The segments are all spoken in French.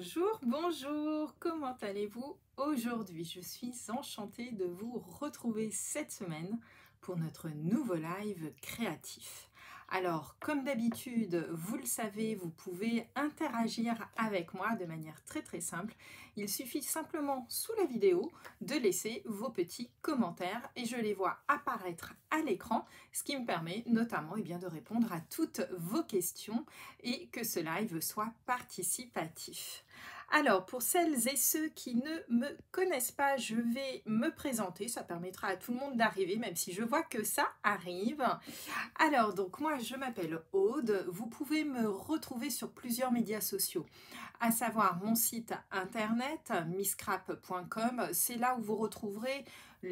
Bonjour, bonjour, comment allez-vous aujourd'hui? Je suis enchantée de vous retrouver cette semaine pour notre nouveau live créatif. Alors, comme d'habitude, vous le savez, vous pouvez interagir avec moi de manière très simple. Il suffit simplement sous la vidéo de laisser vos petits commentaires et je les vois apparaître à l'écran, ce qui me permet notamment de répondre à toutes vos questions et que ce live soit participatif. Alors, pour celles et ceux qui ne me connaissent pas, je vais me présenter. Ça permettra à tout le monde d'arriver, même si je vois que ça arrive. Alors, donc moi, je m'appelle Aude. Vous pouvez me retrouver sur plusieurs médias sociaux, à savoir mon site internet, misscrap.com. C'est là où vous retrouverez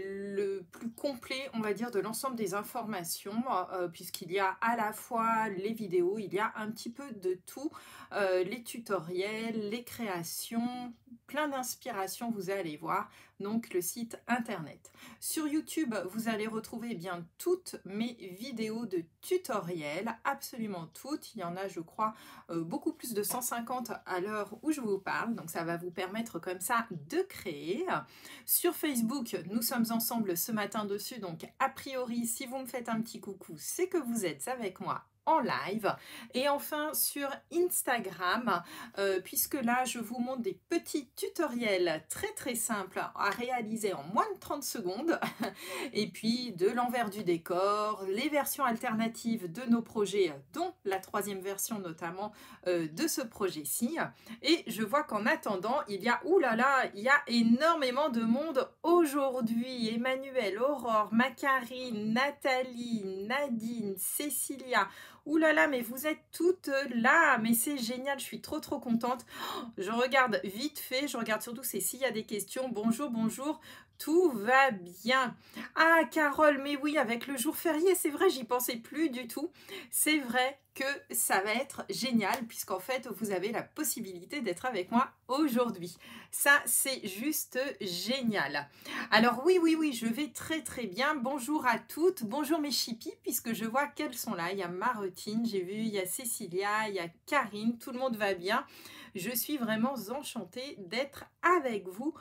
le plus complet, on va dire, de l'ensemble des informations, puisqu'il y a à la fois les vidéos, il y a un petit peu de tout, les tutoriels, les créations, plein d'inspirations, vous allez voir, donc le site internet. Sur YouTube, vous allez retrouver bien toutes mes vidéos de tutoriels, absolument toutes. Il y en a, je crois, beaucoup plus de 150 à l'heure où je vous parle, donc ça va vous permettre comme ça de créer. Sur Facebook, nous sommes ensemble ce matin dessus, donc a priori, si vous me faites un petit coucou, c'est que vous êtes avec moi en live. Et enfin sur Instagram, puisque là je vous montre des petits tutoriels très simples à réaliser en moins de 30 secondes et puis de l'envers du décor, les versions alternatives de nos projets, dont la troisième version notamment de ce projet-ci. Et je vois qu'en attendant, il y a, oulala, il y a énormément de monde aujourd'hui. Emmanuel, Aurore, Macarine, Nathalie, Nadine, Cécilia. Oulala, mais vous êtes toutes là, mais c'est génial, je suis trop contente. Je regarde vite fait, je regarde surtout s'il y a des questions. Bonjour, bonjour. Tout va bien. Ah, Carole, mais oui, avec le jour férié, c'est vrai, j'y pensais plus du tout. C'est vrai que ça va être génial, puisqu'en fait, vous avez la possibilité d'être avec moi aujourd'hui. Ça, c'est juste génial. Alors oui, je vais très bien. Bonjour à toutes, bonjour mes chippies, puisque je vois qu'elles sont là. Il y a Marotine, j'ai vu, il y a Cécilia, il y a Karine, tout le monde va bien. Je suis vraiment enchantée d'être avec vous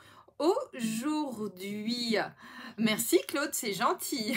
aujourd'hui. Merci Claude, c'est gentil.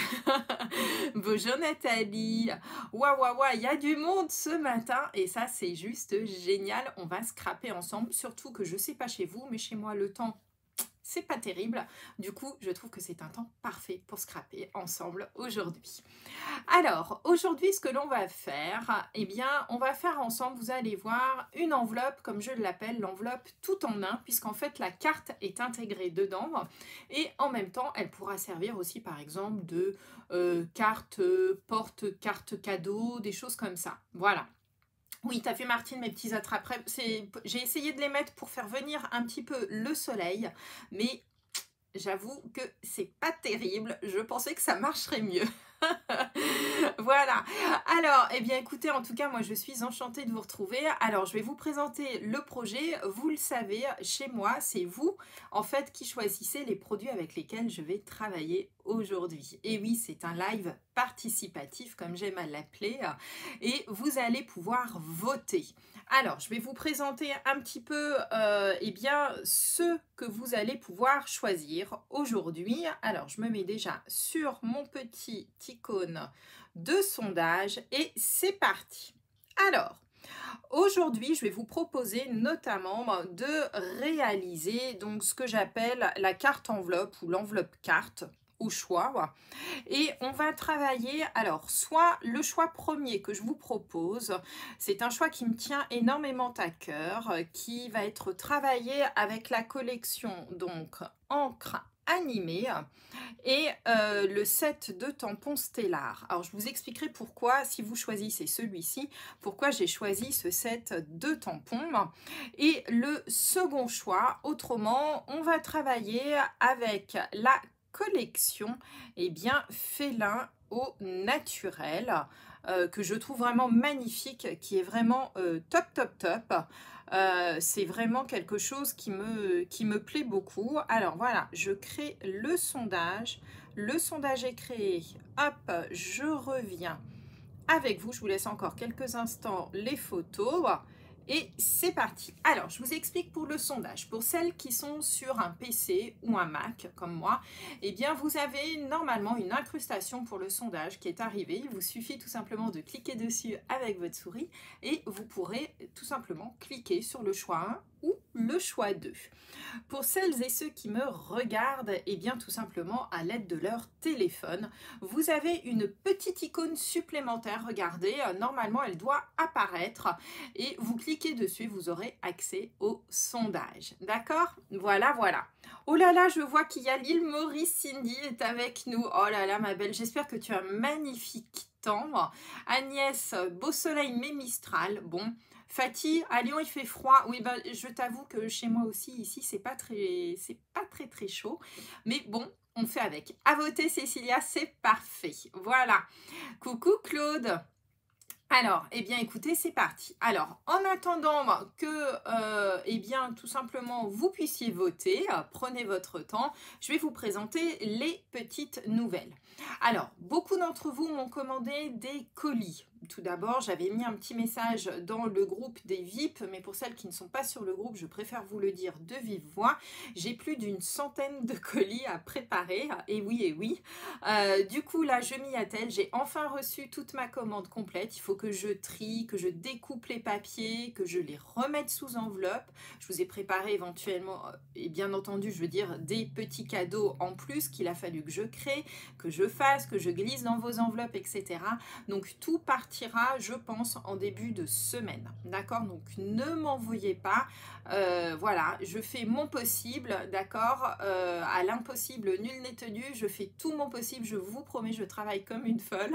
Bonjour Nathalie. Waouh, il y a du monde ce matin et ça c'est juste génial. On va scraper ensemble, surtout que je sais pas chez vous, mais chez moi le temps c'est pas terrible. Du coup, je trouve que c'est un temps parfait pour scraper ensemble aujourd'hui. Alors, aujourd'hui, ce que l'on va faire, eh bien, on va faire ensemble, vous allez voir, une enveloppe, comme je l'appelle, l'enveloppe tout en un, puisqu'en fait, la carte est intégrée dedans. Et en même temps, elle pourra servir aussi, par exemple, de carte porte, carte cadeau, des choses comme ça. Voilà. Oui, t'as vu Martine, mes petits attrape-rêves. J'ai essayé de les mettre pour faire venir un petit peu le soleil, mais j'avoue que c'est pas terrible. Je pensais que ça marcherait mieux. Voilà. Alors, eh bien écoutez, en tout cas, moi je suis enchantée de vous retrouver. Alors, je vais vous présenter le projet. Vous le savez, chez moi, c'est vous, en fait, qui choisissez les produits avec lesquels je vais travailler aujourd'hui. Et oui, c'est un live participatif, comme j'aime à l'appeler, et vous allez pouvoir voter. Alors, je vais vous présenter un petit peu eh bien, ce que vous allez pouvoir choisir aujourd'hui. Alors, je me mets déjà sur mon petit icône de sondage et c'est parti. Alors, aujourd'hui, je vais vous proposer notamment de réaliser donc ce que j'appelle la carte enveloppe ou l'enveloppe carte au choix. Et on va travailler, alors, soit le choix premier que je vous propose, c'est un choix qui me tient énormément à cœur, qui va être travaillé avec la collection, donc, encre animée et le set de tampons Stellar. Alors, je vous expliquerai pourquoi, si vous choisissez celui-ci, pourquoi j'ai choisi ce set de tampons. Et le second choix, autrement, on va travailler avec la collection félin au naturel que je trouve vraiment magnifique, qui est vraiment top. C'est vraiment quelque chose qui me plaît beaucoup. Alors voilà, je crée le sondage est créé, hop, je reviens avec vous, je vous laisse encore quelques instants les photos Et c'est parti. Alors, je vous explique pour le sondage. Pour celles qui sont sur un PC ou un Mac, comme moi, eh bien, vous avez normalement une incrustation pour le sondage qui est arrivée. Il vous suffit tout simplement de cliquer dessus avec votre souris et vous pourrez tout simplement cliquer sur le choix 1 ou le choix 2. Pour celles et ceux qui me regardent, eh bien, tout simplement à l'aide de leur téléphone, vous avez une petite icône supplémentaire. Regardez, normalement, elle doit apparaître et vous cliquez dessus, vous aurez accès au sondage. D'accord? Voilà, voilà. Oh là là, je vois qu'il y a l'île Maurice. Cindy est avec nous. Oh là là, ma belle, j'espère que tu as un magnifique temps. Agnès, beau soleil mais Mistral. Bon, Fatih, à Lyon il fait froid. Oui, ben, je t'avoue que chez moi aussi, ici, c'est pas très chaud. Mais bon, on fait avec. À voter, Cécilia, c'est parfait. Voilà. Coucou Claude. Alors, eh bien, écoutez, c'est parti. Alors, en attendant que, eh bien, tout simplement, vous puissiez voter, prenez votre temps, je vais vous présenter les petites nouvelles. Alors, beaucoup d'entre vous m'ont commandé des colis. Tout d'abord, j'avais mis un petit message dans le groupe des VIP, mais pour celles qui ne sont pas sur le groupe, je préfère vous le dire de vive voix. J'ai plus d'une centaine de colis à préparer, et oui, et oui. Du coup, là, je m'y attelle. J'ai enfin reçu toute ma commande complète. Il faut que je trie, que je découpe les papiers, que je les remette sous enveloppe. Je vous ai préparé éventuellement, et bien entendu, je veux dire, des petits cadeaux en plus qu'il a fallu que je crée, que je fasse, que je glisse dans vos enveloppes, etc. Donc, tout partira, je pense, en début de semaine. D'accord? Donc, ne m'envoyez pas. Voilà, je fais mon possible, d'accord? À l'impossible, nul n'est tenu. Je fais tout mon possible, je vous promets, je travaille comme une folle.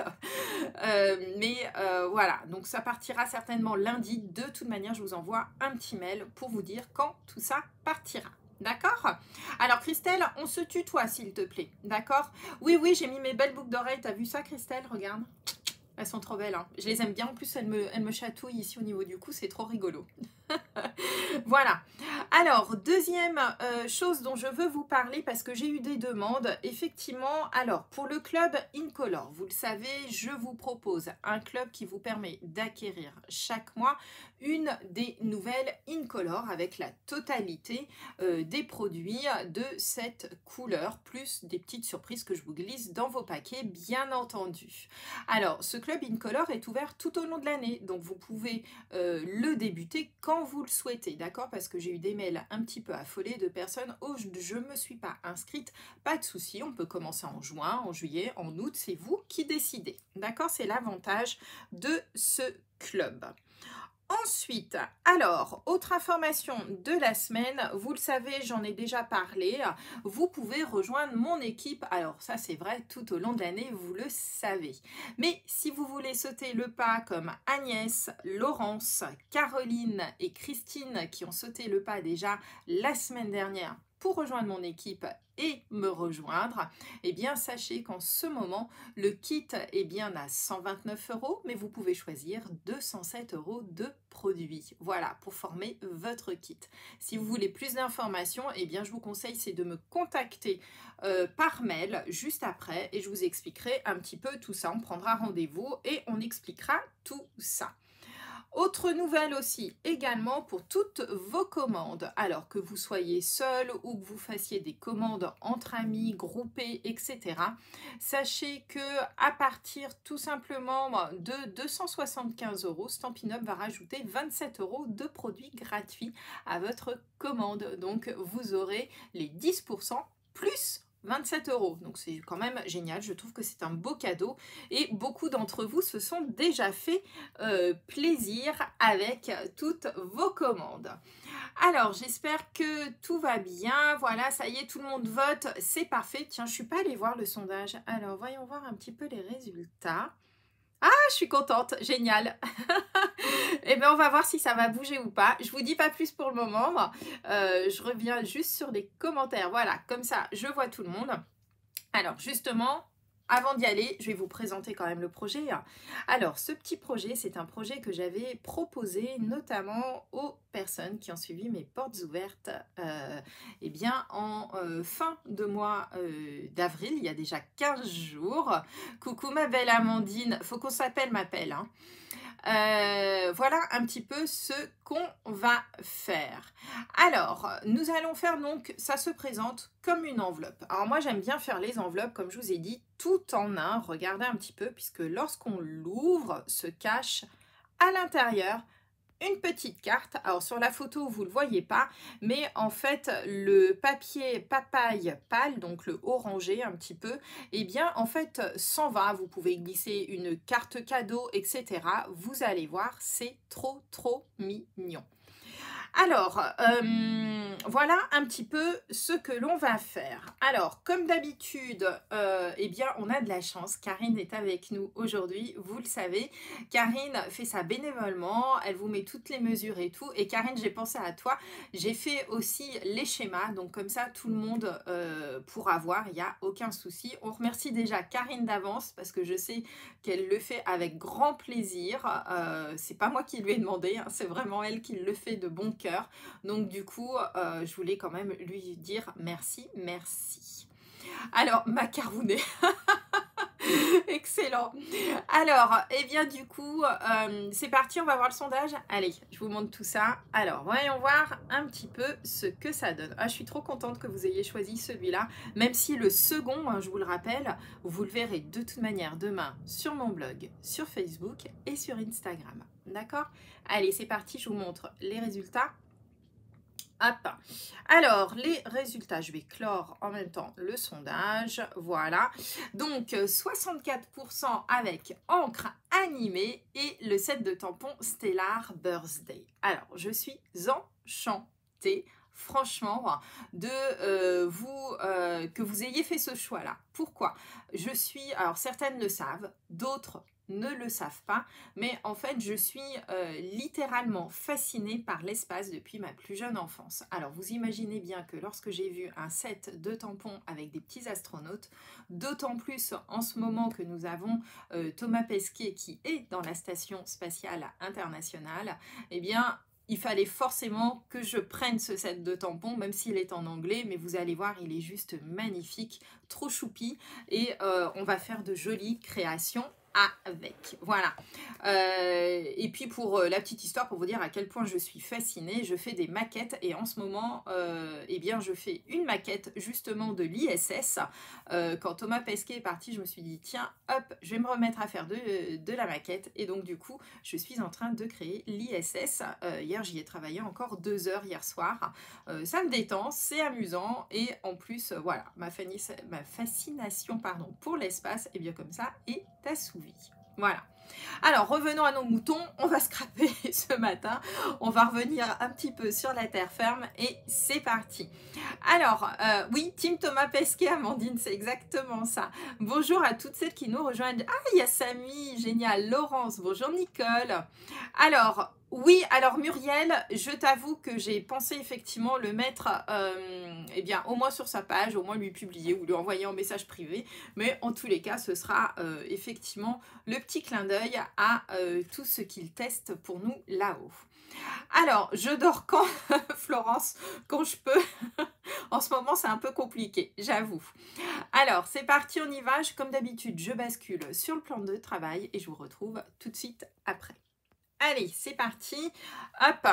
Voilà, donc ça partira certainement lundi. De toute manière, je vous envoie un petit mail pour vous dire quand tout ça partira. D'accord? Alors Christelle, on se tutoie s'il te plaît. D'accord? Oui, oui, j'ai mis mes belles boucles d'oreilles. T'as vu ça Christelle? Regarde. Elles sont trop belles, hein. Je les aime bien. En plus, elles me chatouillent ici au niveau du cou. C'est trop rigolo. Voilà. Alors, deuxième chose dont je veux vous parler parce que j'ai eu des demandes. Effectivement, alors pour le club Incolor, vous le savez, je vous propose un club qui vous permet d'acquérir chaque mois une des nouvelles Incolor avec la totalité des produits de cette couleur, plus des petites surprises que je vous glisse dans vos paquets, bien entendu. Alors, ce club Incolor est ouvert tout au long de l'année, donc vous pouvez le débuter quand vous le souhaitez, d'accord? Parce que j'ai eu des mails un petit peu affolés de personnes « Oh, je ne me suis pas inscrite », pas de souci, on peut commencer en juin, en juillet, en août, c'est vous qui décidez, d'accord? C'est l'avantage de ce club. Ensuite, alors, autre information de la semaine, vous le savez, j'en ai déjà parlé, vous pouvez rejoindre mon équipe. Alors ça c'est vrai, tout au long de l'année, vous le savez. Mais si vous voulez sauter le pas comme Agnès, Laurence, Caroline et Christine qui ont sauté le pas déjà la semaine dernière pour rejoindre mon équipe et me rejoindre, eh bien sachez qu'en ce moment, le kit est bien à 129 €, mais vous pouvez choisir 207 € de produits. Voilà, pour former votre kit. Si vous voulez plus d'informations, eh bien je vous conseille c'est de me contacter par mail juste après et je vous expliquerai un petit peu tout ça. On prendra rendez-vous et on expliquera tout ça. Autre nouvelle aussi, également pour toutes vos commandes. Alors que vous soyez seul ou que vous fassiez des commandes entre amis, groupés, etc. Sachez que à partir tout simplement de 275 €, Stampin' Up va rajouter 27 € de produits gratuits à votre commande. Donc vous aurez les 10% plus 27 €. Donc c'est quand même génial, je trouve que c'est un beau cadeau et beaucoup d'entre vous se sont déjà fait plaisir avec toutes vos commandes. Alors j'espère que tout va bien, voilà ça y est tout le monde vote, c'est parfait. Tiens je suis pas allée voir le sondage, alors voyons voir un petit peu les résultats. Ah, je suis contente, génial. Eh bien, on va voir si ça va bouger ou pas. Je vous dis pas plus pour le moment. Je reviens juste sur les commentaires. Voilà, comme ça, je vois tout le monde. Alors, justement, avant d'y aller, je vais vous présenter quand même le projet. Alors, ce petit projet, c'est un projet que j'avais proposé notamment aux personnes qui ont suivi mes portes ouvertes eh bien, en fin de mois d'avril, il y a déjà 15 jours. Coucou ma belle Amandine, faut qu'on s'appelle, m'appelle, hein. Voilà un petit peu ce qu'on va faire. Alors, nous allons faire donc, ça se présente comme une enveloppe. Alors moi, j'aime bien faire les enveloppes, comme je vous ai dit, tout en un. Regardez un petit peu, puisque lorsqu'on l'ouvre, se cache à l'intérieur une petite carte. Alors sur la photo, vous ne le voyez pas, mais en fait, le papier papaye pâle, donc le orangé un petit peu, eh bien, en fait, s'en va. Vous pouvez glisser une carte cadeau, etc. Vous allez voir, c'est trop, trop mignon. Alors, voilà un petit peu ce que l'on va faire. Alors, comme d'habitude, eh bien, on a de la chance. Karine est avec nous aujourd'hui, vous le savez. Karine fait ça bénévolement, elle vous met toutes les mesures et tout. Et Karine, j'ai pensé à toi. J'ai fait aussi les schémas, donc comme ça, tout le monde pourra voir, il n'y a aucun souci. On remercie déjà Karine d'avance parce que je sais qu'elle le fait avec grand plaisir. C'est pas moi qui lui ai demandé, hein, c'est vraiment elle qui le fait de bon cœur. Donc du coup, je voulais quand même lui dire merci, merci. Alors, macaroné. Excellent. Alors, eh bien du coup, c'est parti, on va voir le sondage. Allez, je vous montre tout ça. Alors, voyons voir un petit peu ce que ça donne. Ah, je suis trop contente que vous ayez choisi celui-là, même si le second, hein, je vous le rappelle, vous le verrez de toute manière demain sur mon blog, sur Facebook et sur Instagram. D'accord? Allez, c'est parti, je vous montre les résultats. Hop. Alors, les résultats, je vais clore en même temps le sondage. Voilà. Donc, 64% avec encre animée et le set de tampons Stellar Birthday. Alors, je suis enchantée, franchement, de que vous ayez fait ce choix-là. Pourquoi? Alors certaines le savent, d'autres ne le savent pas, mais en fait je suis littéralement fascinée par l'espace depuis ma plus jeune enfance. Alors vous imaginez bien que lorsque j'ai vu un set de tampons avec des petits astronautes, d'autant plus en ce moment que nous avons Thomas Pesquet qui est dans la station spatiale internationale, eh bien il fallait forcément que je prenne ce set de tampons, même s'il est en anglais, mais vous allez voir, il est juste magnifique, trop choupi, et on va faire de jolies créations avec. Voilà. Et puis pour la petite histoire, pour vous dire à quel point je suis fascinée, je fais des maquettes et en ce moment, eh bien, je fais une maquette justement de l'ISS. Quand Thomas Pesquet est parti, je me suis dit, tiens, hop, je vais me remettre à faire de la maquette. Et donc du coup, je suis en train de créer l'ISS. Hier, j'y ai travaillé encore 2 heures hier soir. Ça me détend, c'est amusant et en plus, voilà, ma fascination pardon, pour l'espace, et bien comme ça, est assouvie. Voilà. Alors, revenons à nos moutons, on va scraper ce matin, on va revenir un petit peu sur la terre ferme et c'est parti. Alors, oui, Team Thomas Pesquet, Amandine, c'est exactement ça. Bonjour à toutes celles qui nous rejoignent. Ah, il y a Samy, génial, Laurence, bonjour Nicole. Alors, oui, alors Muriel, je t'avoue que j'ai pensé effectivement le mettre eh bien, au moins sur sa page, au moins lui publier ou lui envoyer en message privé. Mais en tous les cas, ce sera effectivement le petit clin d'œil à tout ce qu'il teste pour nous là-haut. Alors, je dors quand, Florence? Quand je peux. En ce moment, c'est un peu compliqué, j'avoue. Alors, c'est parti, on y va. Comme d'habitude, je bascule sur le plan de travail et je vous retrouve tout de suite après. Allez, c'est parti. Hop.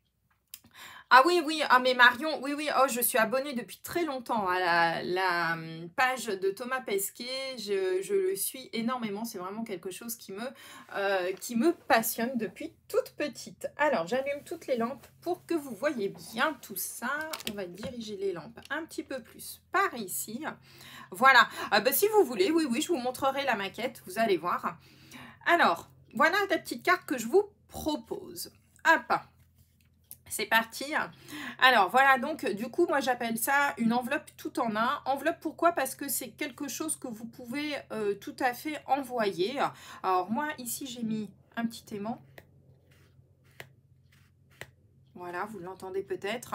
Ah oui, oui, ah mais Marion, oui, oui, oh, je suis abonnée depuis très longtemps à la page de Thomas Pesquet, je le suis énormément, c'est vraiment quelque chose qui me passionne depuis toute petite. Alors, j'allume toutes les lampes pour que vous voyez bien tout ça. On va diriger les lampes un petit peu plus par ici. Voilà, si vous voulez, oui, oui, je vous montrerai la maquette, vous allez voir. Alors, voilà la petite carte que je vous propose. Hop. C'est parti. Alors voilà, donc du coup moi j'appelle ça une enveloppe tout en un. Enveloppe pourquoi? Parce que c'est quelque chose que vous pouvez tout à fait envoyer. Alors moi ici j'ai mis un petit aimant. Voilà, vous l'entendez peut-être.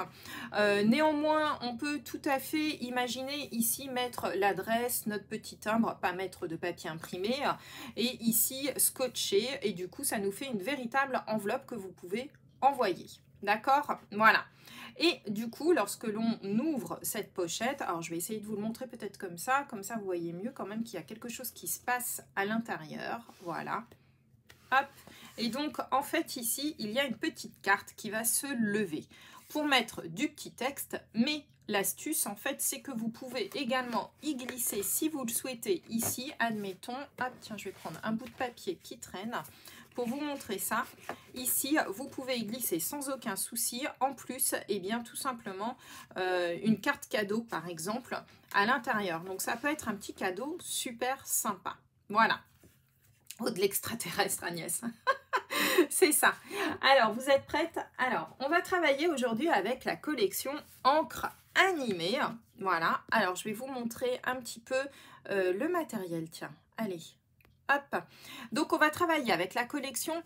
Néanmoins, on peut tout à fait imaginer ici mettre l'adresse, notre petit timbre, pas mettre de papier imprimé, et ici scotcher, et du coup, ça nous fait une véritable enveloppe que vous pouvez envoyer. D'accord? Voilà. Et du coup, lorsque l'on ouvre cette pochette, alors je vais essayer de vous le montrer peut-être comme ça vous voyez mieux quand même qu'il y a quelque chose qui se passe à l'intérieur. Voilà. Hop. Et donc, en fait, ici, il y a une petite carte qui va se lever pour mettre du petit texte, mais l'astuce, en fait, c'est que vous pouvez également y glisser, si vous le souhaitez, ici, admettons, hop, tiens, je vais prendre un bout de papier qui traîne pour vous montrer ça. Ici, vous pouvez y glisser sans aucun souci. En plus, eh bien, tout simplement, une carte cadeau, par exemple, à l'intérieur. Donc, ça peut être un petit cadeau super sympa. Voilà. Oh, de l'extraterrestre, Agnès. C'est ça. Alors, vous êtes prête? Alors, on va travailler aujourd'hui avec la collection Encre animée. Voilà. Alors, je vais vous montrer un petit peu le matériel. Tiens, allez. Hop. Donc, on va travailler avec la collection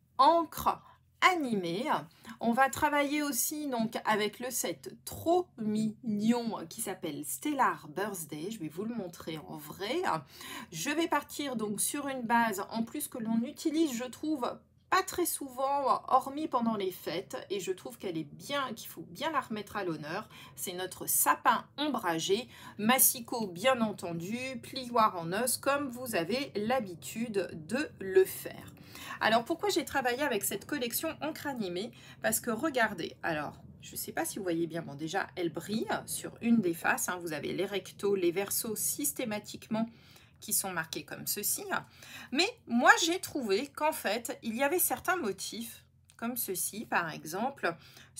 Encre animée. On va travailler aussi donc avec le set trop mignon qui s'appelle Stellar Birthday. Je vais vous le montrer en vrai. Je vais partir donc sur une base en plus que l'on utilise, je trouve, pas très souvent, hormis pendant les fêtes, et je trouve qu'elle est bien, qu'il faut bien la remettre à l'honneur. C'est notre sapin ombragé, massicot bien entendu, plioir en os, comme vous avez l'habitude de le faire. Alors, pourquoi j'ai travaillé avec cette collection encre animée? Parce que regardez, alors, je ne sais pas si vous voyez bien, bon déjà, elle brille sur une des faces, hein, vous avez les rectos, les versos systématiquement qui sont marqués comme ceci. Mais moi, j'ai trouvé qu'en fait, il y avait certains motifs, comme ceci, par exemple,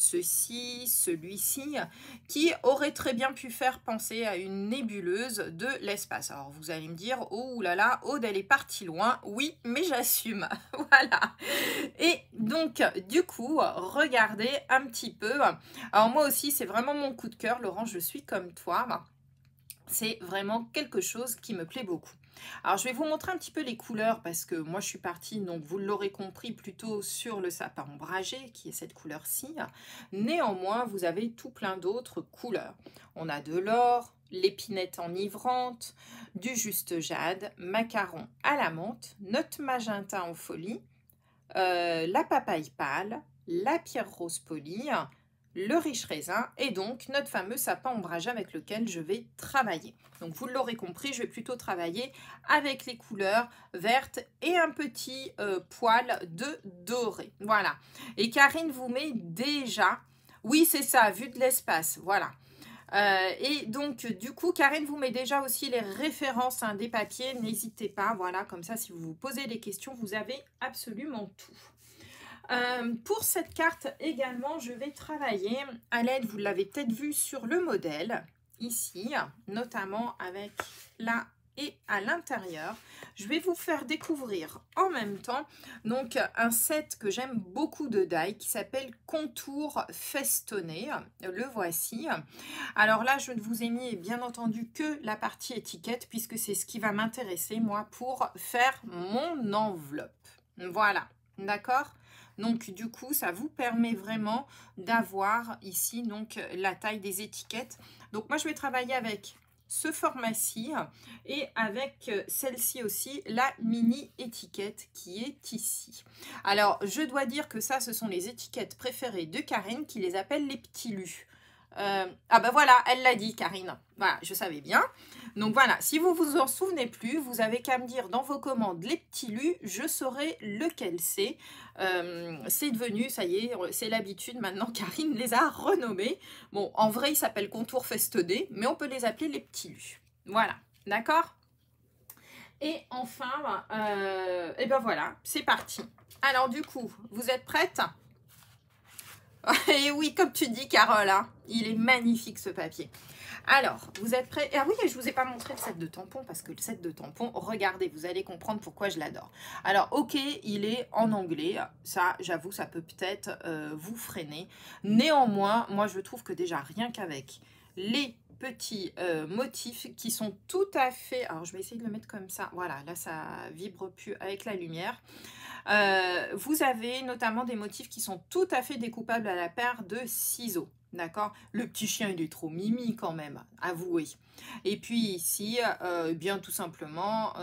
ceci, celui-ci, qui auraient très bien pu faire penser à une nébuleuse de l'espace. Alors, vous allez me dire, oh là là, Aude, elle est partie loin. Oui, mais j'assume. Voilà. Et donc, du coup, regardez un petit peu. Alors, moi aussi, c'est vraiment mon coup de cœur. Laurent, je suis comme toi. C'est vraiment quelque chose qui me plaît beaucoup. Alors, je vais vous montrer un petit peu les couleurs parce que moi, je suis partie, donc vous l'aurez compris, plutôt sur le sapin ombragé, qui est cette couleur-ci. Néanmoins, vous avez tout plein d'autres couleurs. On a de l'or, l'épinette enivrante, du juste jade, macaron à la menthe, note magenta en folie, la papaye pâle, la pierre rose polie, le riche raisin et donc notre fameux sapin ombragé avec lequel je vais travailler. Donc vous l'aurez compris, je vais plutôt travailler avec les couleurs vertes et un petit poil de doré. Voilà. Et Karine vous met déjà, oui c'est ça, vue de l'espace, voilà. Et donc du coup Karine vous met déjà aussi les références des papiers, n'hésitez pas, voilà, comme ça si vous vous posez des questions, vous avez absolument tout. Pour cette carte également, je vais travailler à l'aide, vous l'avez peut-être vu sur le modèle, ici, notamment avec là et à l'intérieur. Je vais vous faire découvrir en même temps donc un set que j'aime beaucoup de die qui s'appelle Contour Festonné. Le voici. Alors là, je ne vous ai mis bien entendu que la partie étiquette puisque c'est ce qui va m'intéresser moi pour faire mon enveloppe. Voilà, d'accord ? Donc, du coup, ça vous permet vraiment d'avoir ici donc la taille des étiquettes. Donc, moi, je vais travailler avec ce format-ci et avec celle-ci aussi, la mini étiquette qui est ici. Alors, je dois dire que ça, ce sont les étiquettes préférées de Karine qui les appelle les petits lus. Ah ben voilà, elle l'a dit Karine. Voilà, je savais bien. Donc voilà, si vous vous en souvenez plus, vous avez qu'à me dire dans vos commandes les petits lus, je saurai lequel c'est. C'est devenu, ça y est, c'est l'habitude maintenant, Karine les a renommés. Bon, en vrai, ils s'appellent Contour Festonné, mais on peut les appeler les petits lus. Voilà, d'accord? Et enfin, et ben voilà, c'est parti. Alors du coup, vous êtes prêtes? Et oui, comme tu dis, Carole, hein, il est magnifique ce papier. Alors, vous êtes prêts? Ah oui, je ne vous ai pas montré le set de tampons, parce que le set de tampons, regardez, vous allez comprendre pourquoi je l'adore. Alors, ok, il est en anglais. Ça, j'avoue, ça peut peut-être vous freiner. Néanmoins, moi, je trouve que déjà, rien qu'avec les petits motifs qui sont tout à fait... Alors, je vais essayer de le mettre comme ça. Voilà, là, ça vibre plus avec la lumière. Vous avez notamment des motifs qui sont tout à fait découpables à la paire de ciseaux. D'accord? Le petit chien, il est trop mimi quand même, avouez. Et puis ici, bien tout simplement,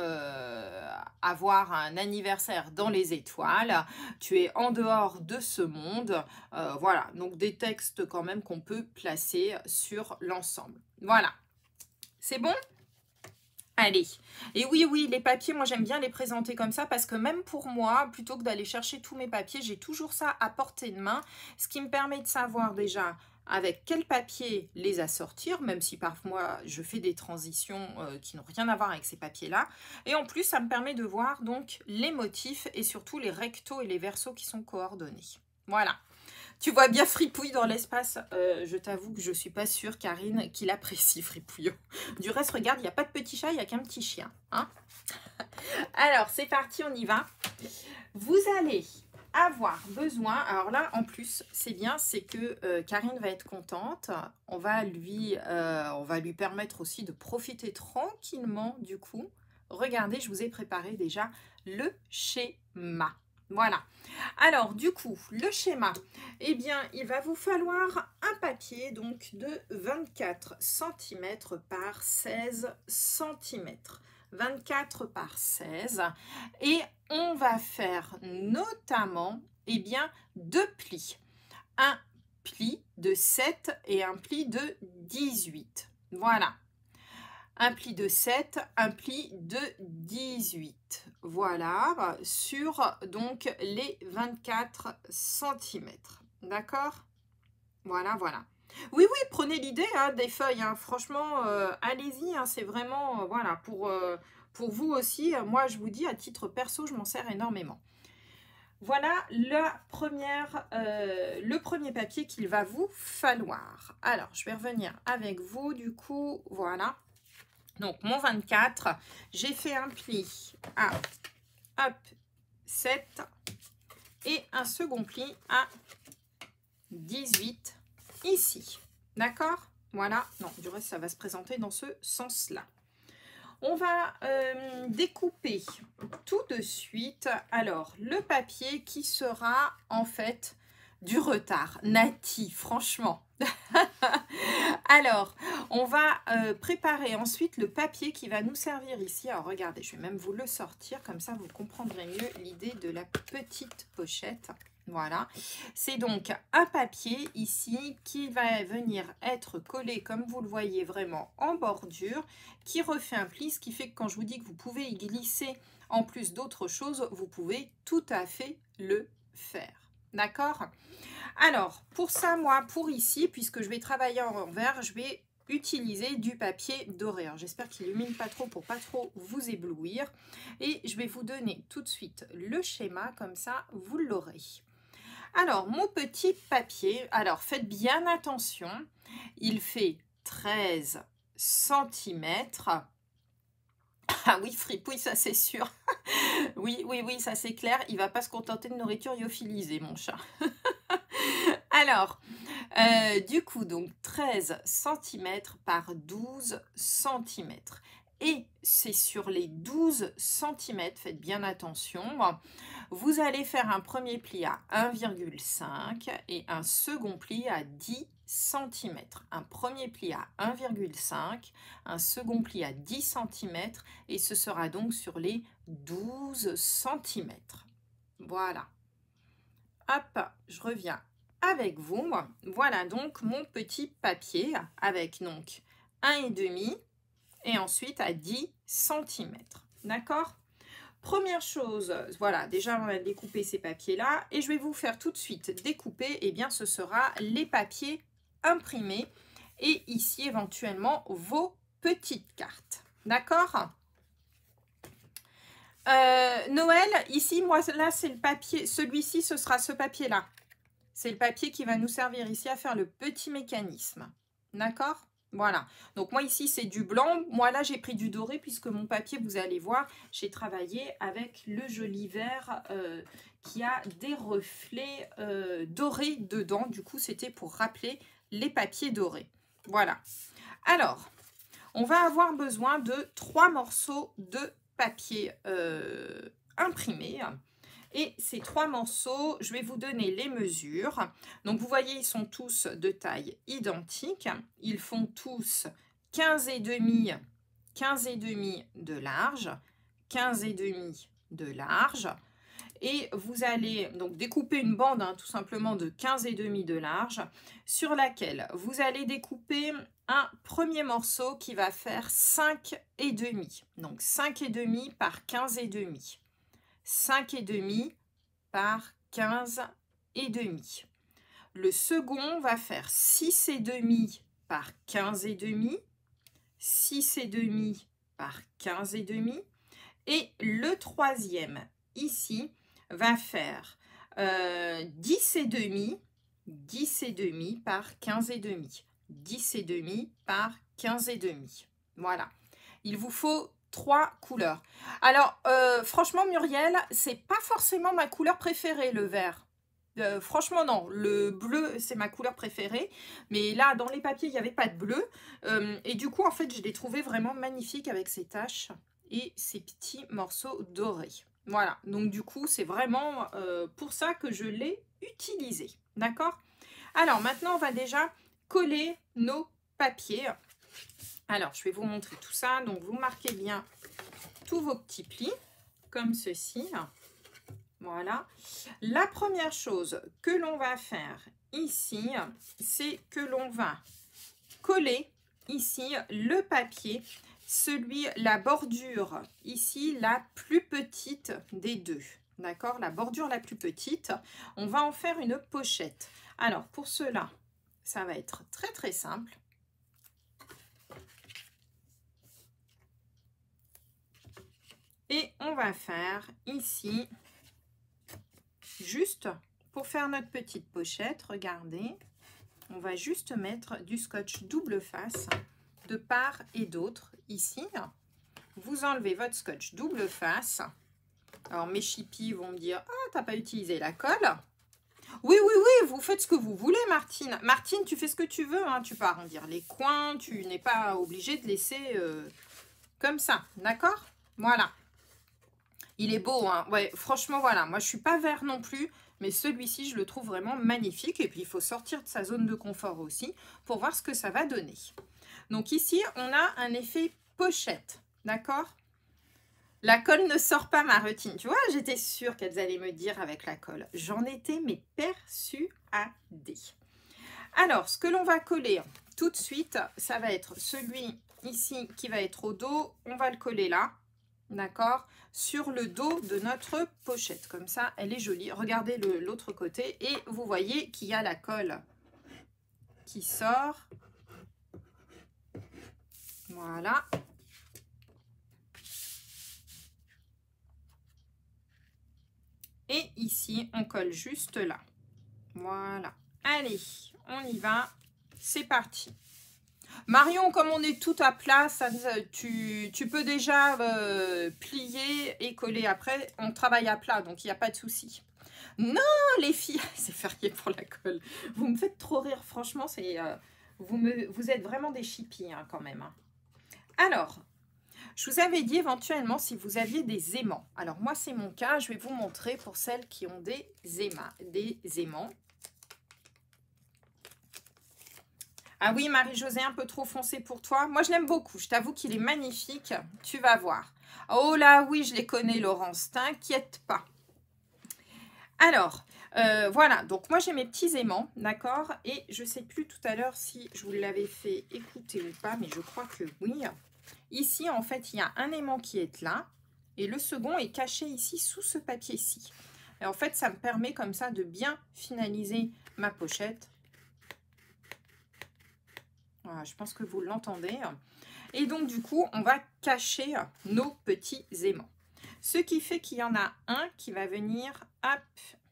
avoir un anniversaire dans les étoiles. Tu es en dehors de ce monde. Voilà, donc des textes quand même qu'on peut placer sur l'ensemble. Voilà, c'est bon? Allez, et oui, oui, les papiers, moi j'aime bien les présenter comme ça parce que même pour moi, plutôt que d'aller chercher tous mes papiers, j'ai toujours ça à portée de main, ce qui me permet de savoir déjà avec quel papier les assortir, même si parfois je fais des transitions qui n'ont rien à voir avec ces papiers-là. Et en plus, ça me permet de voir donc les motifs et surtout les rectos et les versos qui sont coordonnés. Voilà. Tu vois bien Fripouille dans l'espace. Je t'avoue que je ne suis pas sûre, Karine, qu'il apprécie Fripouillot. Du reste, regarde, il n'y a pas de petit chat, il n'y a qu'un petit chien. Hein. Alors, c'est parti, on y va. Vous allez avoir besoin... Alors là, en plus, c'est bien, c'est que Karine va être contente. On va lui permettre aussi de profiter tranquillement du coup. Regardez, je vous ai préparé déjà le schéma. Voilà. Alors, du coup, le schéma, eh bien, il va vous falloir un papier donc de 24 cm par 16 cm. 24 par 16. Et on va faire notamment, eh bien, 2 plis. Un pli de 7 et un pli de 18. Voilà. Un pli de 7, un pli de 18. Voilà, sur donc les 24 cm. D'accord? Voilà, voilà. Oui, oui, prenez l'idée hein, des feuilles. Hein. Franchement, allez-y. Hein, c'est vraiment, voilà, pour vous aussi. Moi, je vous dis, à titre perso, je m'en sers énormément. Voilà le premier papier qu'il va vous falloir. Alors, je vais revenir avec vous, du coup, voilà. Donc, mon 24, j'ai fait un pli à hop, 7 et un second pli à 18 ici. D'accord? Voilà. Non, du reste, ça va se présenter dans ce sens-là. On va découper tout de suite, alors, le papier qui sera en fait du retard natif, franchement. Alors, on va préparer ensuite le papier qui va nous servir ici. Alors, regardez, je vais même vous le sortir, comme ça vous comprendrez mieux l'idée de la petite pochette. Voilà, c'est donc un papier ici qui va venir être collé, comme vous le voyez vraiment, en bordure, qui refait un pli, ce qui fait que quand je vous dis que vous pouvez y glisser en plus d'autres choses, vous pouvez tout à fait le faire. D'accord ? Alors, pour ça, moi, pour ici, puisque je vais travailler en vert, je vais utiliser du papier doré. Alors, j'espère qu'il illumine pas trop pour pas trop vous éblouir. Et je vais vous donner tout de suite le schéma, comme ça, vous l'aurez. Alors, mon petit papier, alors faites bien attention, il fait 13 cm. Ah oui, fripouille, ça c'est sûr. Oui, oui, oui, ça c'est clair. Il va pas se contenter de nourriture lyophilisée, mon chat. Alors, du coup, donc 13 cm par 12 cm. Et c'est sur les 12 cm, faites bien attention, vous allez faire un premier pli à 1,5 et un second pli à 10 cm. Un premier pli à 1,5, un second pli à 10 cm et ce sera donc sur les 12 cm. Voilà. Hop, je reviens avec vous. Voilà donc mon petit papier avec donc 1,5 et ensuite à 10 cm. D'accord? Première chose, voilà, déjà on va découper ces papiers-là et je vais vous faire tout de suite découper, et bien ce sera les papiers imprimés et ici éventuellement vos petites cartes. D'accord? Noël, ici, moi là c'est le papier, celui-ci ce sera ce papier-là. C'est le papier qui va nous servir ici à faire le petit mécanisme. D'accord? Voilà. Donc moi ici c'est du blanc. Moi là j'ai pris du doré puisque mon papier, vous allez voir, j'ai travaillé avec le joli vert qui a des reflets dorés dedans. Du coup c'était pour rappeler les papiers dorés. Voilà. Alors, on va avoir besoin de 3 morceaux de papier imprimé. Et ces 3 morceaux, je vais vous donner les mesures. Donc, vous voyez, ils sont tous de taille identique. Ils font tous 15,5 de large, 15,5 de large. Et vous allez donc découper une bande tout simplement de 15,5 de large sur laquelle vous allez découper un premier morceau qui va faire 5,5. Donc 5,5 par 15,5. 5,5 par 15,5. Le second va faire 6,5 par 15,5. 6,5 par 15,5. Et le troisième, ici, va faire 10,5 par 15,5. 10,5 par 15,5. Voilà. Il vous faut 3 couleurs. Alors, franchement, Muriel, c'est pas forcément ma couleur préférée, le vert. Franchement, non. Le bleu, c'est ma couleur préférée. Mais là, dans les papiers, il n'y avait pas de bleu. Et du coup, en fait, je l'ai trouvé vraiment magnifique avec ces taches et ces petits morceaux dorés. Voilà, donc du coup, c'est vraiment pour ça que je l'ai utilisé. D'accord? Alors, maintenant, on va déjà coller nos papiers. Alors, je vais vous montrer tout ça. Donc, vous marquez bien tous vos petits plis, comme ceci. Voilà. La première chose que l'on va faire ici, c'est que l'on va coller ici le papier, la bordure ici, la plus petite des deux. D'accord? La bordure la plus petite, on va en faire une pochette. Alors, pour cela, ça va être très très simple. Et on va faire ici, juste pour faire notre petite pochette, regardez, on va juste mettre du scotch double face de part et d'autre ici. Vous enlevez votre scotch double face. Alors mes chippies vont me dire, ah, t'as pas utilisé la colle. Oui, oui, oui, vous faites ce que vous voulez, Martine. Martine, tu fais ce que tu veux, hein. Tu peux arrondir les coins, tu n'es pas obligé de laisser comme ça, d'accord? Voilà. Il est beau, hein. Ouais, franchement, voilà. Moi, je suis pas vert non plus, mais celui-ci, je le trouve vraiment magnifique. Et puis, il faut sortir de sa zone de confort aussi pour voir ce que ça va donner. Donc ici, on a un effet pochette, d'accord? La colle ne sort pas, Martine. Tu vois, j'étais sûre qu'elles allaient me dire avec la colle. J'en étais mais persuadée. Alors, ce que l'on va coller tout de suite, ça va être celui ici qui va être au dos. On va le coller là, d'accord, sur le dos de notre pochette. Comme ça, elle est jolie. Regardez l'autre côté et vous voyez qu'il y a la colle qui sort. Voilà. Et ici, on colle juste là. Voilà. Allez, on y va. C'est parti. Marion, comme on est tout à plat, tu peux déjà plier et coller après. On travaille à plat, donc il n'y a pas de souci. Non, les filles, c'est férié pour la colle. Vous me faites trop rire, franchement. Vous êtes vraiment des chippies hein, quand même. Hein. Alors, je vous avais dit éventuellement si vous aviez des aimants. Alors moi, c'est mon cas. Je vais vous montrer pour celles qui ont des aimants. Ah oui, Marie-Josée, un peu trop foncé pour toi. Moi, je l'aime beaucoup. Je t'avoue qu'il est magnifique. Tu vas voir. Oh là, oui, je les connais, Laurence. T'inquiète pas. Alors, voilà. Donc, moi, j'ai mes petits aimants, d'accord? Et je ne sais plus tout à l'heure si je vous l'avais fait écouter ou pas, mais je crois que oui. Ici, en fait, il y a un aimant qui est là. Et le second est caché ici, sous ce papier-ci. Et en fait, ça me permet comme ça de bien finaliser ma pochette. Voilà, je pense que vous l'entendez. Et donc, du coup, on va cacher nos petits aimants. Ce qui fait qu'il y en a un qui va venir, hop,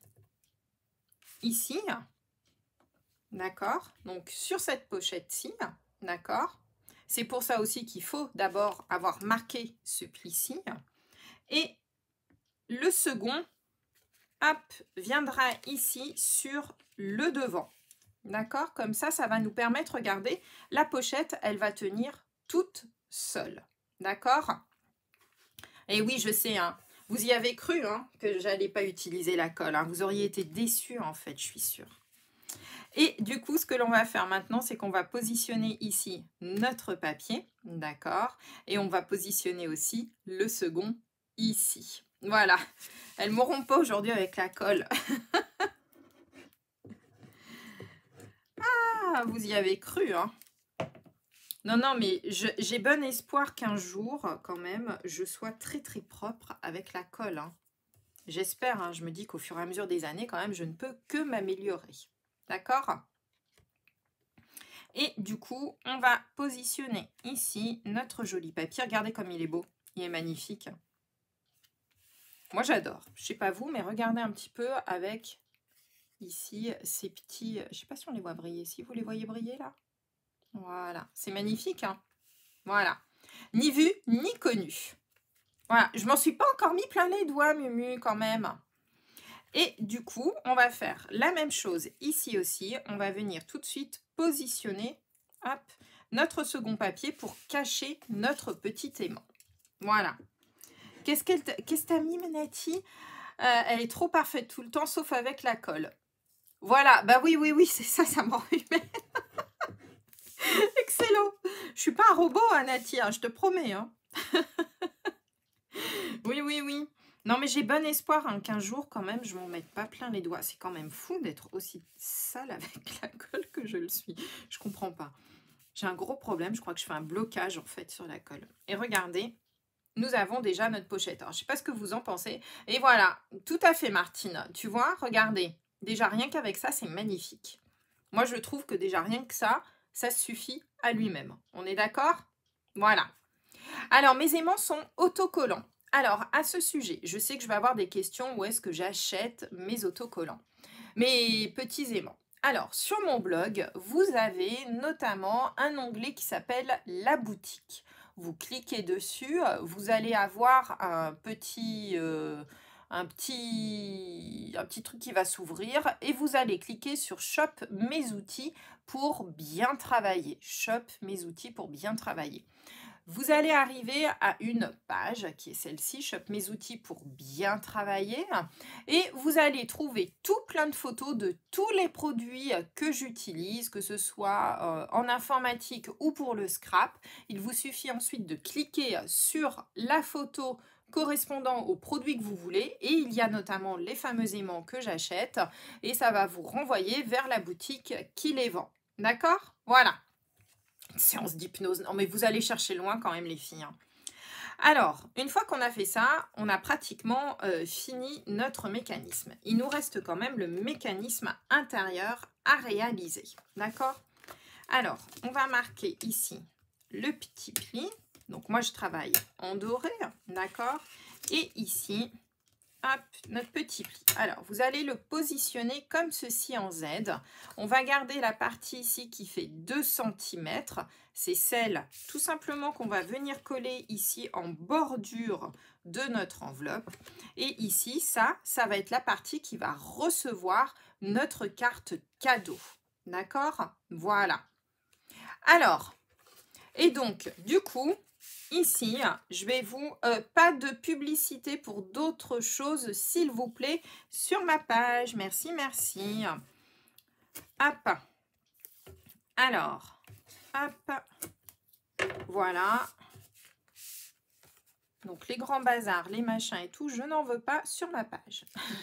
ici. D'accord? Donc, sur cette pochette-ci. D'accord? C'est pour ça aussi qu'il faut d'abord avoir marqué ce pli-ci. Et le second, hop, viendra ici sur le devant. D'accord? Comme ça va nous permettre, regardez, la pochette, elle va tenir toute seule. D'accord? Et oui, je sais, hein, vous y avez cru hein, que j'allais pas utiliser la colle. Hein. Vous auriez été déçus, en fait, je suis sûre. Et du coup, ce que l'on va faire maintenant, c'est qu'on va positionner ici notre papier. D'accord? Et on va positionner aussi le second ici. Voilà. Elles ne m'auront pas aujourd'hui avec la colle. Ah, vous y avez cru, hein? Non, non, mais j'ai bon espoir qu'un jour, quand même, je sois très très propre avec la colle. Hein. J'espère, hein, je me dis qu'au fur et à mesure des années, quand même, je ne peux que m'améliorer. D'accord? Et du coup, on va positionner ici notre joli papier. Regardez comme il est beau, il est magnifique. Moi, j'adore. Je ne sais pas vous, mais regardez un petit peu avec ici ces petits... Je ne sais pas si on les voit briller. Si vous les voyez briller là? Voilà, c'est magnifique. Hein, voilà. Ni vu, ni connu. Voilà, je m'en suis pas encore mis plein les doigts, Mumu, quand même. Et du coup, on va faire la même chose ici aussi. On va venir tout de suite positionner hop, notre second papier pour cacher notre petit aimant. Voilà. Qu'est-ce que t'as mis, Menati? Elle est trop parfaite tout le temps, sauf avec la colle. Voilà, bah oui, c'est ça, ça m'enrhumait. Excellent. Je suis pas un robot, Nati, hein, je te promets. Hein. Oui. Non, mais j'ai bon espoir hein, qu'un jour, quand même, je m'en mette pas plein les doigts. C'est quand même fou d'être aussi sale avec la colle que je le suis. Je comprends pas. J'ai un gros problème. Je crois que je fais un blocage, en fait, sur la colle. Et regardez, nous avons déjà notre pochette. Alors, je sais pas ce que vous en pensez. Et voilà, tout à fait, Martine. Tu vois, regardez. Déjà, rien qu'avec ça, c'est magnifique. Moi, je trouve que déjà, rien que ça suffit à lui-même. On est d'accord? Voilà. Alors, mes aimants sont autocollants. Alors, à ce sujet, je sais que je vais avoir des questions où est-ce que j'achète mes autocollants, mes petits aimants. Alors, sur mon blog, vous avez notamment un onglet qui s'appelle « La boutique ». Vous cliquez dessus, vous allez avoir un petit truc qui va s'ouvrir et vous allez cliquer sur « Shop mes outils » pour bien travailler. « Shop mes outils » pour bien travailler. Vous allez arriver à une page qui est celle-ci, Shop mes outils pour bien travailler. Et vous allez trouver tout plein de photos de tous les produits que j'utilise, que ce soit en informatique ou pour le scrap. Il vous suffit ensuite de cliquer sur la photo correspondant au produit que vous voulez. Et il y a notamment les fameux aimants que j'achète. Et ça va vous renvoyer vers la boutique qui les vend. D'accord? Voilà. Séance d'hypnose. Non, mais vous allez chercher loin quand même, les filles. Hein. Alors, une fois qu'on a fait ça, on a pratiquement fini notre mécanisme. Il nous reste quand même le mécanisme intérieur à réaliser. D'accord? Alors, on va marquer ici le petit pli. Donc, moi, je travaille en doré. D'accord? Et ici, hop, notre petit pli. Alors, vous allez le positionner comme ceci en Z. On va garder la partie ici qui fait 2 cm. C'est celle, tout simplement, qu'on va venir coller ici en bordure de notre enveloppe. Et ici, ça va être la partie qui va recevoir notre carte cadeau. D'accord? Voilà. Alors, et donc, du coup... Ici, je vais vous... pas de publicité pour d'autres choses, s'il vous plaît, sur ma page. Merci, merci. Hop. Alors, hop. Voilà. Donc, les grands bazars, les machins et tout, je n'en veux pas sur ma page.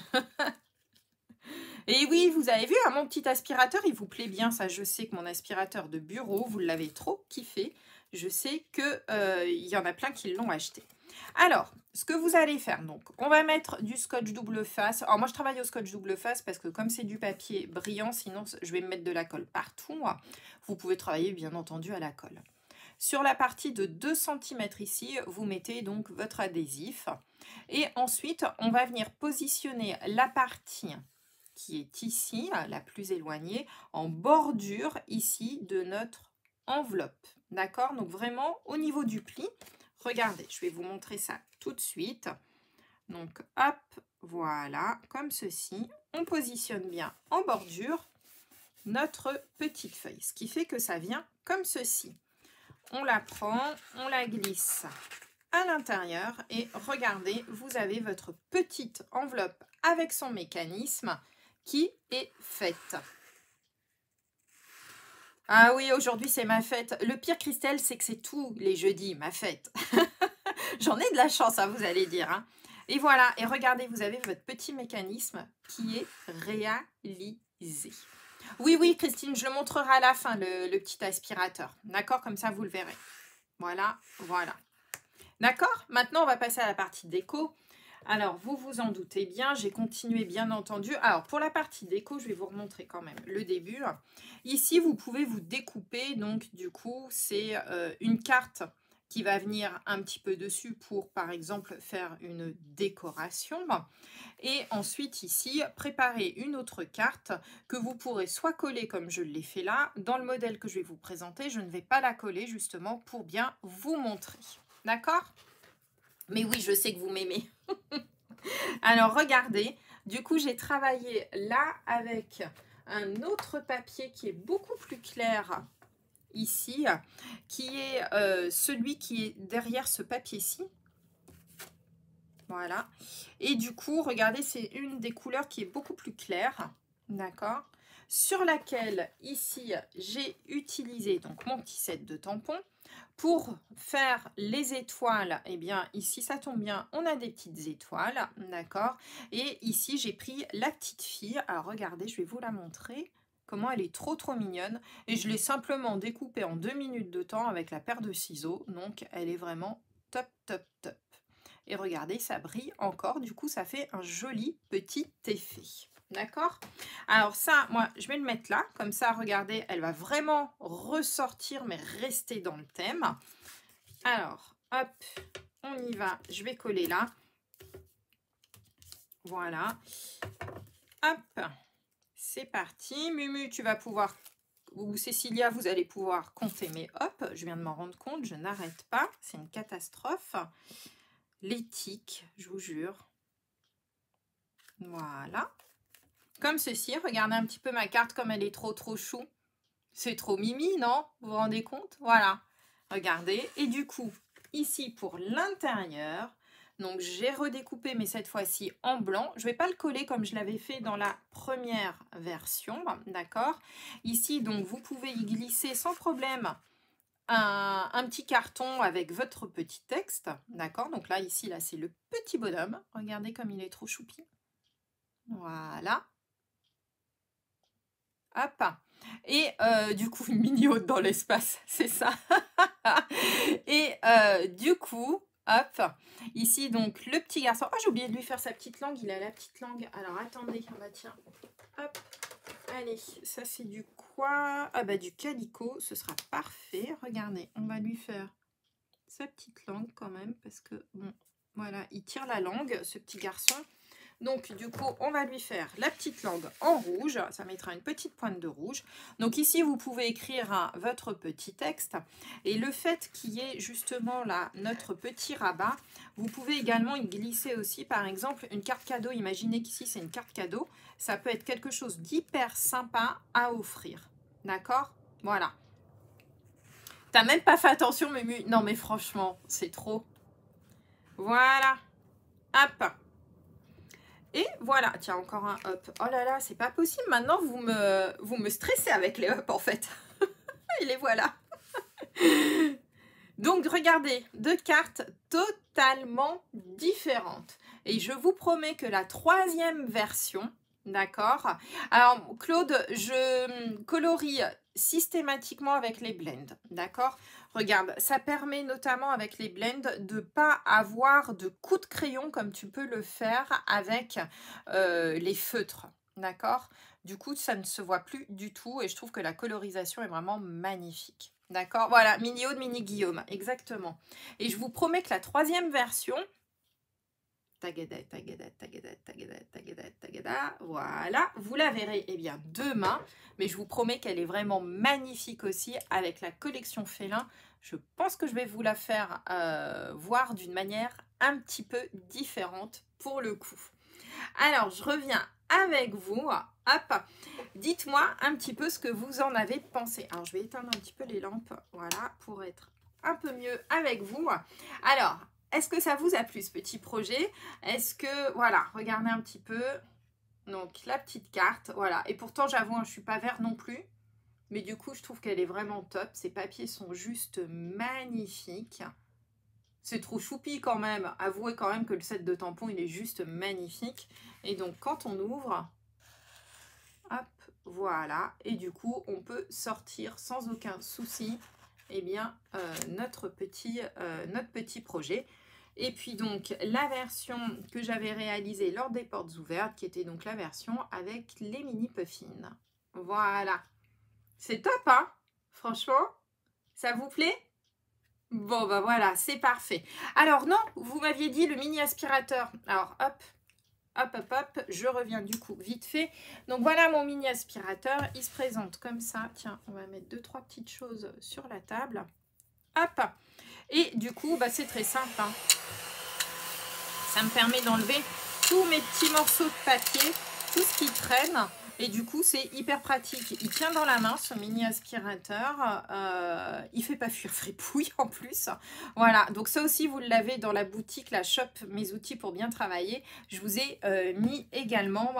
Et oui, vous avez vu, hein, mon petit aspirateur, il vous plaît bien. Ça, je sais que mon aspirateur de bureau, vous l'avez trop kiffé. Je sais qu'il y en a plein qui l'ont acheté. Alors, ce que vous allez faire, donc, on va mettre du scotch double face. Alors, moi, je travaille au scotch double face parce que comme c'est du papier brillant, sinon, je vais me mettre de la colle partout. Vous pouvez travailler, bien entendu, à la colle. Sur la partie de 2 cm ici, vous mettez donc votre adhésif. Et ensuite, on va venir positionner la partie qui est ici, la plus éloignée, en bordure ici de notre enveloppe. D'accord? Donc vraiment au niveau du pli, regardez, je vais vous montrer ça tout de suite. Donc hop, voilà, comme ceci. On positionne bien en bordure. notre petite feuille. Ce qui fait que ça vient comme ceci. On la prend, on la glisse à l'intérieur et regardez, vous avez votre petite enveloppe avec son mécanisme qui est faite. Ah oui, aujourd'hui c'est ma fête. Le pire, Christelle, c'est que c'est tous les jeudis ma fête. J'en ai de la chance, hein, vous allez dire. Hein. Et voilà, et regardez, vous avez votre petit mécanisme qui est réalisé. Oui, oui, Christine, je le montrerai à la fin, le petit aspirateur. D'accord? Comme ça, vous le verrez. Voilà, voilà. D'accord? Maintenant, on va passer à la partie déco. Alors, vous vous en doutez bien, j'ai continué bien entendu. Alors, pour la partie déco, je vais vous remontrer quand même le début. Ici, vous pouvez vous découper. Donc, du coup, c'est une carte qui va venir un petit peu dessus pour, par exemple, faire une décoration. Et ensuite, ici, préparer une autre carte que vous pourrez soit coller comme je l'ai fait là. Dans le modèle que je vais vous présenter, je ne vais pas la coller justement pour bien vous montrer. D'accord? Mais oui, je sais que vous m'aimez. Alors, regardez. Du coup, j'ai travaillé là avec un autre papier qui est beaucoup plus clair ici, qui est celui qui est derrière ce papier-ci. Voilà. Et du coup, regardez, c'est une des couleurs qui est beaucoup plus claire. D'accord? Sur laquelle, ici, j'ai utilisé donc mon petit set de tampons. Pour faire les étoiles, eh bien, ici, ça tombe bien, on a des petites étoiles. D'accord? Et ici, j'ai pris la petite fille. Alors, regardez, je vais vous la montrer. Comment elle est trop mignonne. Et je l'ai simplement découpée en 2 minutes de temps avec la paire de ciseaux. Donc, elle est vraiment top, top, top. Et regardez, ça brille encore. Du coup, ça fait un joli petit effet. D'accord? Alors ça, moi, je vais le mettre là. Comme ça, regardez, elle va vraiment ressortir, mais rester dans le thème. Alors, hop, on y va. Je vais coller là. Voilà. Hop, c'est parti. Mumu, tu vas pouvoir... Ou Cécilia, vous allez pouvoir compter. Mais hop, je viens de m'en rendre compte. Je n'arrête pas. C'est une catastrophe. Les tics, je vous jure. Voilà. Comme ceci, regardez un petit peu ma carte comme elle est trop chou. C'est trop mimi, non? Vous vous rendez compte? Voilà. Regardez. Et du coup, ici pour l'intérieur, donc j'ai redécoupé, mais cette fois-ci en blanc. Je ne vais pas le coller comme je l'avais fait dans la première version. D'accord? Ici, donc, vous pouvez y glisser sans problème un petit carton avec votre petit texte. D'accord? Donc là, ici, là, c'est le petit bonhomme. Regardez comme il est trop choupi. Voilà. Hop. Et du coup, une mini-haute dans l'espace, c'est ça. Et du coup, hop, ici, donc, le petit garçon. Oh, j'ai oublié de lui faire sa petite langue. Il a la petite langue. Alors, attendez. Bah, tiens. Hop. Allez, ça, c'est du quoi? Ah, bah, du calicot. Ce sera parfait. Regardez, on va lui faire sa petite langue quand même. Parce que, bon, voilà, il tire la langue, ce petit garçon. Donc, du coup, on va lui faire la petite langue en rouge. Ça mettra une petite pointe de rouge. Donc, ici, vous pouvez écrire votre petit texte. Et le fait qu'il y ait justement là notre petit rabat, vous pouvez également y glisser aussi, par exemple, une carte cadeau. Imaginez qu'ici, c'est une carte cadeau. Ça peut être quelque chose d'hyper sympa à offrir. D'accord? Voilà. T'as même pas fait attention, Mumu. Non, mais franchement, c'est trop. Voilà. Hop. Et voilà, tiens, encore un hop. Oh là là, c'est pas possible. Maintenant, vous me stressez avec les hop, en fait. Et les voilà. Donc, regardez, 2 cartes totalement différentes. Et je vous promets que la 3e version, d'accord? Alors, Claude, je colorie systématiquement avec les blends, d'accord? Regarde, ça permet notamment avec les blends de ne pas avoir de coup de crayon comme tu peux le faire avec les feutres, d'accord? Du coup, ça ne se voit plus du tout et je trouve que la colorisation est vraiment magnifique. D'accord? Voilà, mini Aude, mini Guillaume, exactement. Et je vous promets que la 3e version, tagada, tagada, tagada, tagada, tagada, tagada, voilà, vous la verrez bien demain, mais je vous promets qu'elle est vraiment magnifique aussi avec la collection Félin. Je pense que je vais vous la faire voir d'une manière un petit peu différente pour le coup. Alors, je reviens avec vous. Hop, dites-moi un petit peu ce que vous en avez pensé. Alors, je vais éteindre un petit peu les lampes, voilà, pour être un peu mieux avec vous. Alors, est-ce que ça vous a plu, ce petit projet? Est-ce que, voilà, regardez un petit peu. Donc, la petite carte, voilà. Et pourtant, j'avoue, hein, je ne suis pas vert non plus. Mais du coup, je trouve qu'elle est vraiment top. Ces papiers sont juste magnifiques. C'est trop choupi quand même. Avouez quand même que le set de tampons, il est juste magnifique. Et donc, quand on ouvre, hop, voilà. Et du coup, on peut sortir sans aucun souci, eh bien, notre petit projet. Et puis donc, la version que j'avais réalisée lors des portes ouvertes, qui était donc la version avec les mini puffins. Voilà. C'est top, hein? Franchement, ça vous plaît? Bon, bah voilà, c'est parfait. Alors non, vous m'aviez dit le mini aspirateur. Alors hop, hop, hop, hop, je reviens du coup vite fait. Donc voilà mon mini aspirateur, il se présente comme ça. Tiens, on va mettre 2-3 petites choses sur la table. Hop, et du coup, bah, c'est très simple, hein. Ça me permet d'enlever tous mes petits morceaux de papier, tout ce qui traîne. Et du coup, c'est hyper pratique. Il tient dans la main, ce mini aspirateur. Il fait pas fuir fripouille en plus. Voilà, donc ça aussi, vous l'avez dans la boutique, la shop, mes outils pour bien travailler. Je vous ai mis également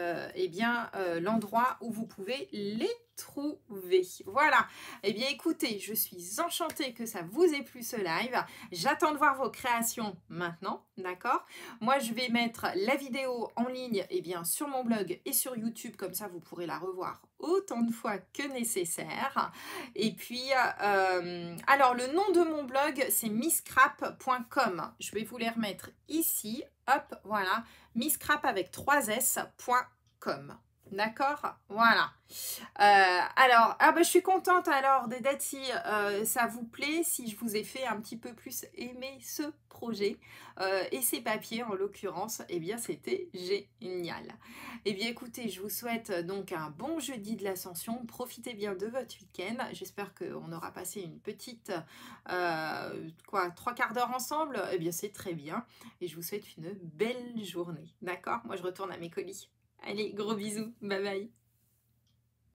l'endroit où vous pouvez les trouver. Voilà. Eh bien, écoutez, je suis enchantée que ça vous ait plu ce live. J'attends de voir vos créations maintenant, d'accord? Moi, je vais mettre la vidéo en ligne sur mon blog et sur YouTube, comme ça vous pourrez la revoir autant de fois que nécessaire. Et puis, alors le nom de mon blog, c'est misscrap.com. Je vais vous les remettre ici. Hop, voilà, misscrap avec 3s.com. D'accord, voilà. Alors, je suis contente alors d'être si ça vous plaît, si je vous ai fait un petit peu plus aimer ce projet et ces papiers en l'occurrence, eh bien c'était génial. Eh bien écoutez, je vous souhaite donc un bon jeudi de l'Ascension, profitez bien de votre week-end, j'espère qu'on aura passé une petite, 3/4 d'heure ensemble, eh bien c'est très bien et je vous souhaite une belle journée, d'accord? Moi je retourne à mes colis. Allez, gros bisous, bye bye.